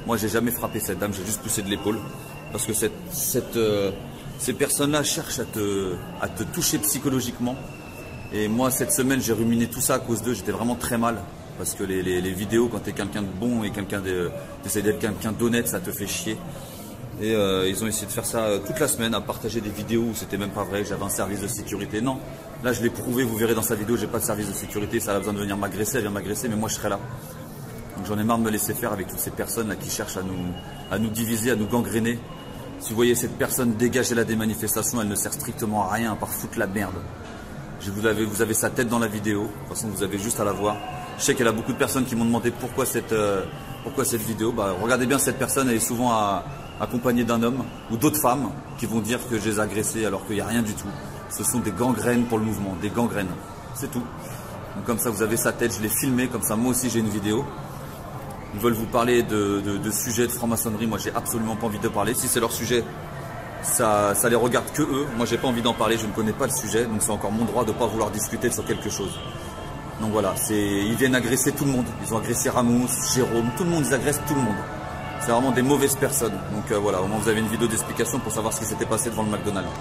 Moi, j'ai jamais frappé cette dame, j'ai juste poussé de l'épaule. Parce que ces personnes-là cherchent à te toucher psychologiquement. Et moi, cette semaine, j'ai ruminé tout ça à cause d'eux. J'étais vraiment très mal. Parce que les vidéos, quand tu es quelqu'un de bon et t'essaies d'être quelqu'un d'honnête, ça te fait chier. Et ils ont essayé de faire ça toute la semaine, à partager des vidéos où c'était même pas vrai, j'avais un service de sécurité. Non, là je l'ai prouvé, vous verrez dans sa vidéo, j'ai pas de service de sécurité, ça a besoin de venir m'agresser, elle vient m'agresser, mais moi je serai là. Donc j'en ai marre de me laisser faire avec toutes ces personnes là qui cherchent à nous diviser, à nous gangréner. Si vous voyez cette personne dégager là des manifestations, elle ne sert strictement à rien à part foutre la merde. Vous avez sa tête dans la vidéo, de toute façon vous avez juste à la voir. Je sais qu'il y a beaucoup de personnes qui m'ont demandé pourquoi cette vidéo. Bah, regardez bien cette personne, elle est souvent accompagnée d'un homme ou d'autres femmes qui vont dire que je les ai agressées alors qu'il n'y a rien du tout. Ce sont des gangrènes pour le mouvement, des gangrènes, c'est tout. Donc comme ça vous avez sa tête, je l'ai filmé, comme ça moi aussi j'ai une vidéo. Ils veulent vous parler de sujets de franc-maçonnerie, moi j'ai absolument pas envie de parler. Si c'est leur sujet, ça les regarde que eux. Moi j'ai pas envie d'en parler, je ne connais pas le sujet, donc c'est encore mon droit de ne pas vouloir discuter sur quelque chose. Donc voilà, ils viennent agresser tout le monde. Ils ont agressé Ramos, Jérôme, tout le monde, ils agressent tout le monde. C'est vraiment des mauvaises personnes. Donc voilà, au moins vous avez une vidéo d'explication pour savoir ce qui s'était passé devant le McDonald's.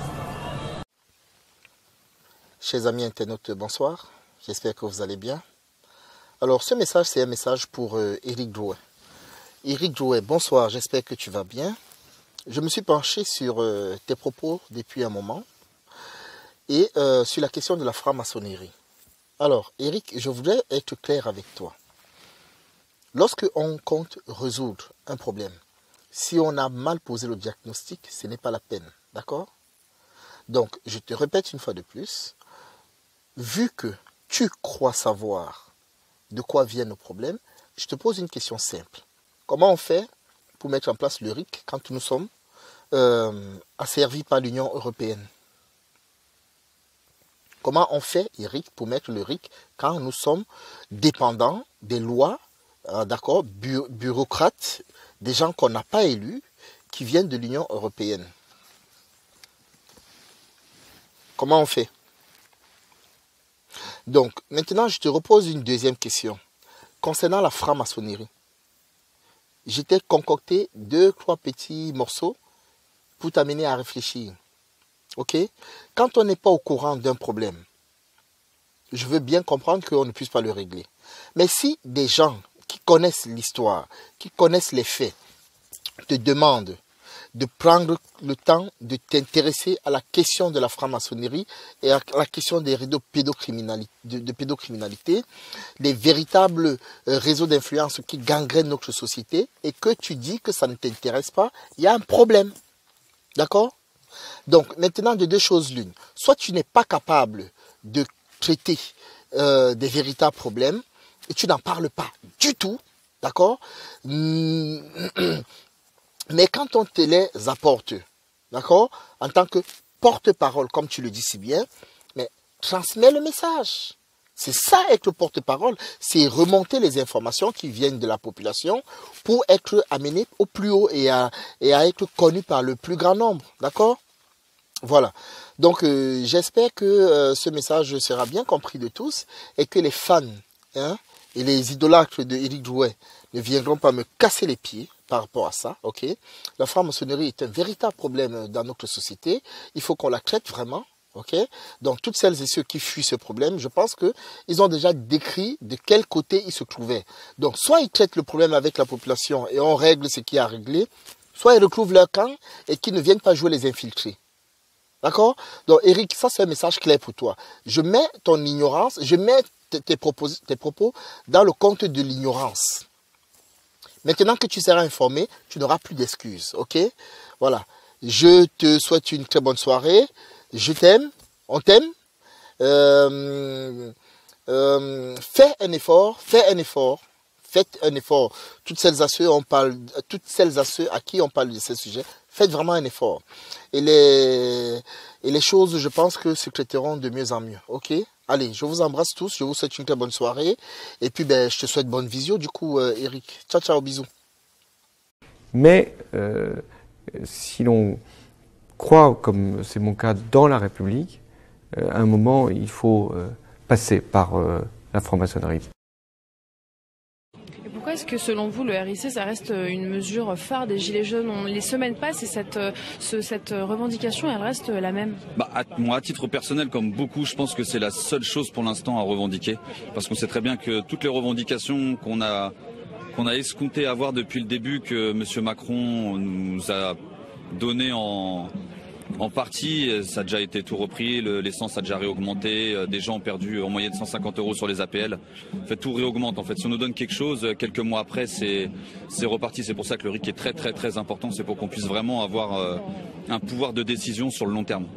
Chers amis internautes, bonsoir. J'espère que vous allez bien. Alors ce message, c'est un message pour Eric Drouet. Eric Drouet, bonsoir, j'espère que tu vas bien. Je me suis penché sur tes propos depuis un moment et sur la question de la franc-maçonnerie. Alors, Eric, je voudrais être clair avec toi. Lorsque on compte résoudre un problème, si on a mal posé le diagnostic, ce n'est pas la peine. D'accord? Donc, je te répète une fois de plus, vu que tu crois savoir de quoi viennent nos problèmes, je te pose une question simple. Comment on fait pour mettre en place le RIC quand nous sommes asservis par l'Union européenne? Comment on fait, Eric, pour mettre le RIC quand nous sommes dépendants des lois, d'accord, bureaucrates, des gens qu'on n'a pas élus, qui viennent de l'Union européenne? Comment on fait? Donc, maintenant, je te repose une deuxième question. Concernant la franc-maçonnerie, je t'ai concocté 2-3 petits morceaux pour t'amener à réfléchir. Ok? Quand on n'est pas au courant d'un problème, je veux bien comprendre qu'on ne puisse pas le régler. Mais si des gens qui connaissent l'histoire, qui connaissent les faits, te demandent de prendre le temps de t'intéresser à la question de la franc-maçonnerie et à la question des réseaux de pédocriminalité, les véritables réseaux d'influence qui gangrènent notre société, et que tu dis que ça ne t'intéresse pas, il y a un problème. D'accord? Donc, maintenant, de deux choses l'une. Soit tu n'es pas capable de traiter des véritables problèmes et tu n'en parles pas du tout. D'accord? Mais quand on te les apporte, d'accord, en tant que porte-parole, comme tu le dis si bien, mais transmets le message. C'est ça être porte-parole, c'est remonter les informations qui viennent de la population pour être amené au plus haut et à être connu par le plus grand nombre, d'accord? Voilà. Donc j'espère que ce message sera bien compris de tous et que les fans et les idolâtres de Eric Drouet ne viendront pas me casser les pieds par rapport à ça, ok? La franc-maçonnerie est un véritable problème dans notre société. Il faut qu'on la traite vraiment, ok? Donc, toutes celles et ceux qui fuient ce problème, je pense qu'ils ont déjà décrit de quel côté ils se trouvaient. Donc, soit ils traitent le problème avec la population et on règle ce qu'il y a à régler, soit ils retrouvent leur camp et qu'ils ne viennent pas jouer les infiltrés. D'accord? Donc, Eric, ça c'est un message clair pour toi. Je mets ton ignorance, je mets tes propos dans le compte de l'ignorance. Maintenant que tu seras informé, tu n'auras plus d'excuses, ok? Voilà. Je te souhaite une très bonne soirée. Je t'aime. On t'aime. Fais un effort. Fais un effort. Faites un effort. Toutes celles à ceux à qui on parle de ce sujet, faites vraiment un effort. Et les choses, je pense que se traiteront de mieux en mieux, ok? Allez, je vous embrasse tous, je vous souhaite une très bonne soirée. Et puis, je te souhaite bonne visio, du coup, Eric. Ciao, ciao, bisous. Mais si l'on croit, comme c'est mon cas, dans la République, à un moment, il faut passer par la franc-maçonnerie. pourquoi est-ce que selon vous le RIC ça reste une mesure phare des Gilets jaunes? Les semaines passent et cette revendication elle reste la même. Moi à titre personnel, comme beaucoup, je pense que c'est la seule chose pour l'instant à revendiquer, parce qu'on sait très bien que toutes les revendications qu'on a escompté avoir depuis le début, que M. Macron nous a donné en partie, ça a déjà été tout repris, l'essence a déjà réaugmenté, des gens ont perdu en moyenne 150 € sur les APL. En fait, tout réaugmente. En fait, si on nous donne quelque chose, quelques mois après, c'est reparti. C'est pour ça que le RIC est très très très important. C'est pour qu'on puisse vraiment avoir un pouvoir de décision sur le long terme.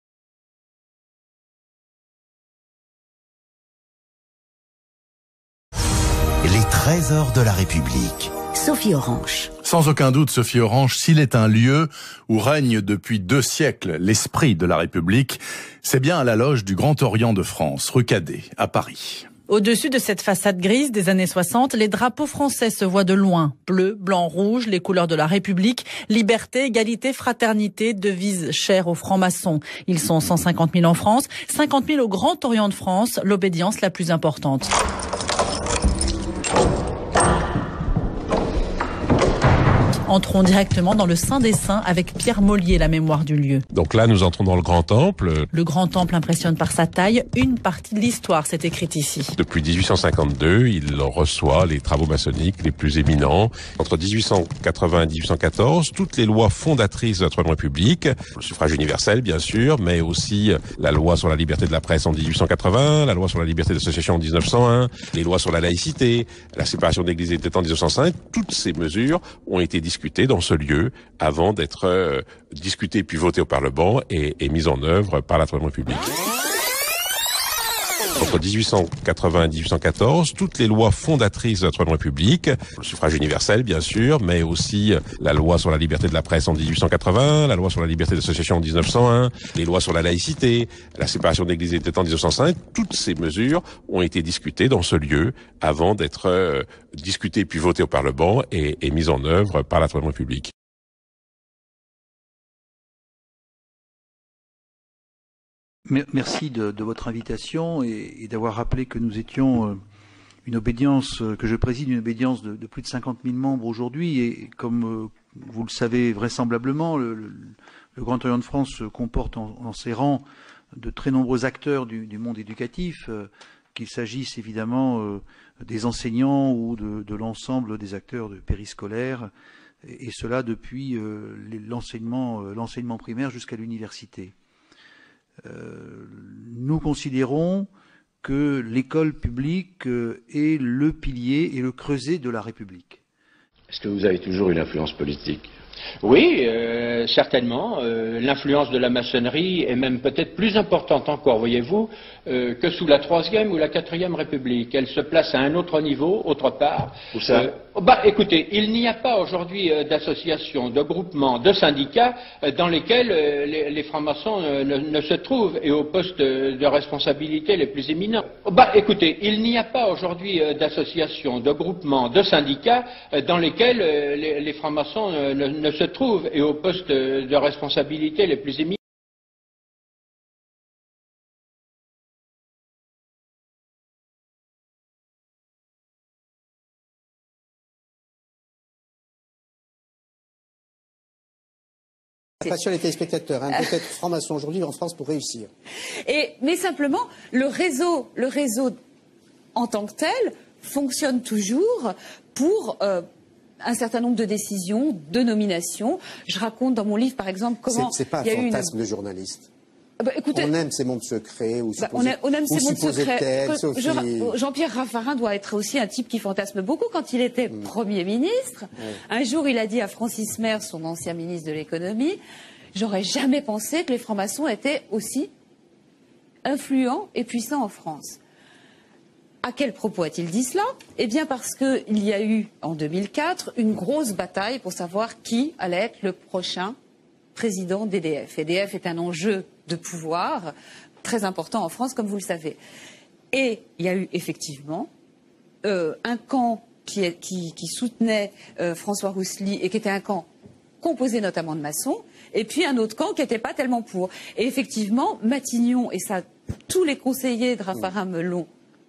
Les trésors de la République. Sophie Orange. Sans aucun doute, Sophie Orange, s'il est un lieu où règne depuis 2 siècles l'esprit de la République, c'est bien à la loge du Grand Orient de France, rue Cadet, à Paris. Au-dessus de cette façade grise des années 60, les drapeaux français se voient de loin. Bleu, blanc, rouge, les couleurs de la République. Liberté, égalité, fraternité, devises chères aux francs-maçons. Ils sont 150 000 en France, 50 000 au Grand Orient de France, l'obédience la plus importante. Entrons directement dans le Saint des Saints avec Pierre Mollier, la mémoire du lieu. Donc là, nous entrons dans le Grand Temple. Le Grand Temple impressionne par sa taille. Une partie de l'histoire s'est écrite ici. Depuis 1852, il reçoit les travaux maçonniques les plus éminents. Entre 1880 et 1814, toutes les lois fondatrices de la Troisième République, le suffrage universel bien sûr, mais aussi la loi sur la liberté de la presse en 1880, la loi sur la liberté d'association en 1901, les lois sur la laïcité, la séparation de l'Église et de l'État en 1905, toutes ces mesures ont été discutées dans ce lieu avant d'être discutées puis votées au Parlement et mises en œuvre par la Troisième République. Entre 1880 et 1814, toutes les lois fondatrices de la Troisième République, le suffrage universel bien sûr, mais aussi la loi sur la liberté de la presse en 1880, la loi sur la liberté d'association en 1901, les lois sur la laïcité, la séparation de l'Église et de l'État en 1905, toutes ces mesures ont été discutées dans ce lieu avant d'être discutées puis votées au Parlement et mises en œuvre par la Troisième République. Merci de votre invitation et d'avoir rappelé que nous étions une obédience, que je préside une obédience de plus de 50 000 membres aujourd'hui. Et comme vous le savez vraisemblablement, le Grand Orient de France comporte en ses rangs de très nombreux acteurs du monde éducatif, qu'il s'agisse évidemment des enseignants ou de l'ensemble des acteurs de périscolaire, et cela depuis l'enseignement primaire jusqu'à l'université. Nous considérons que l'école publique est le pilier et le creuset de la République. Est-ce que vous avez toujours une influence politique ? Oui, certainement. L'influence de la maçonnerie est même peut-être plus importante encore, voyez-vous, que sous la Troisième ou la Quatrième République. Elle se place à un autre niveau, autre part. Où ça ? Écoutez, il n'y a pas aujourd'hui d'associations, de groupements, de syndicats dans lesquels les francs-maçons ne se trouvent et aux postes de responsabilité les plus éminents. Écoutez, il n'y a pas aujourd'hui d'associations, de groupements, de syndicats dans lesquels les francs-maçons ne se trouvent et aux postes de responsabilité les plus éminents. Attention les téléspectateurs, peut-être franc-maçon aujourd'hui en France pour réussir. Mais simplement, le réseau en tant que tel fonctionne toujours pour un certain nombre de décisions, de nominations. Je raconte dans mon livre, par exemple, comment c'est pas un fantasme de journaliste. Écoutez, on aime ces mondes secrets ou on aime ces mondes secrets. Sophie... Jean-Pierre Raffarin doit être aussi un type qui fantasme beaucoup. Quand il était Premier ministre, un jour il a dit à Francis Mers, son ancien ministre de l'économie, j'aurais jamais pensé que les francs-maçons étaient aussi influents et puissants en France. À quel propos a-t-il dit cela? Eh bien parce qu'il y a eu, en 2004, une grosse bataille pour savoir qui allait être le prochain président d'EDF. EDF est un enjeu de pouvoir très important en France, comme vous le savez. Et il y a eu effectivement un camp qui soutenait François Roussely et qui était un camp composé notamment de maçons, et puis un autre camp qui n'était pas tellement pour. Et effectivement, Matignon, et ça, tous les conseillers de Raffarin me l'ont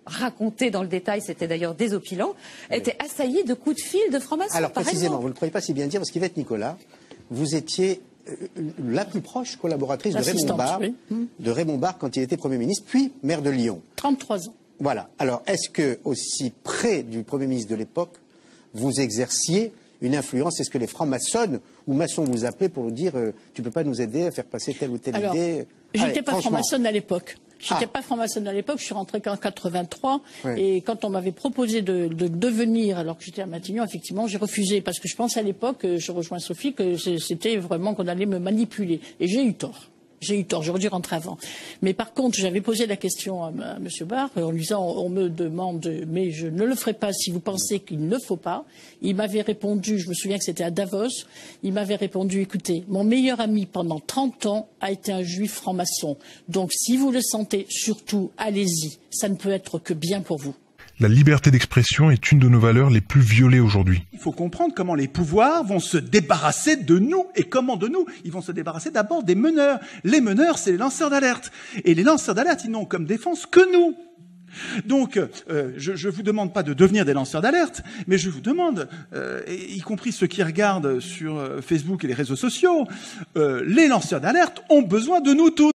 raconté dans le détail, c'était d'ailleurs désopilant, étaient assaillis de coups de fil de francs-maçons. Alors précisément, vous ne le croyez pas si bien dire, parce qu'Yvette Nicolas, vous étiez la plus proche collaboratrice de Raymond Barre quand il était Premier ministre, puis maire de Lyon. 33 ans. Voilà. Alors, est-ce que, aussi près du Premier ministre de l'époque, vous exerciez une influence? Est-ce que les francs-maçons ou maçons vous appelaient pour vous dire tu ne peux pas nous aider à faire passer telle ou telle idée? J'étais pas franc-maçonne à l'époque. J'étais pas franc-maçonne à l'époque, je suis rentrée qu'en 83. Et quand on m'avait proposé de devenir, alors que j'étais à Matignon, effectivement, j'ai refusé. Parce que je pense à l'époque, je rejoins Sophie, que c'était vraiment qu'on allait me manipuler. Et j'ai eu tort. J'aurais dû rentrer avant. Mais par contre, j'avais posé la question à M. Barre en lui disant, on me demande, mais je ne le ferai pas si vous pensez qu'il ne faut pas. Il m'avait répondu, je me souviens que c'était à Davos, il m'avait répondu, écoutez, mon meilleur ami pendant 30 ans a été un juif franc-maçon. Donc si vous le sentez, surtout, allez-y. Ça ne peut être que bien pour vous. La liberté d'expression est une de nos valeurs les plus violées aujourd'hui. Il faut comprendre comment les pouvoirs vont se débarrasser de nous. Et comment de nous? Ils vont se débarrasser d'abord des meneurs. Les meneurs, c'est les lanceurs d'alerte. Et les lanceurs d'alerte, ils n'ont comme défense que nous. Donc, je vous demande pas de devenir des lanceurs d'alerte, mais je vous demande, y compris ceux qui regardent sur Facebook et les réseaux sociaux, les lanceurs d'alerte ont besoin de nous tous.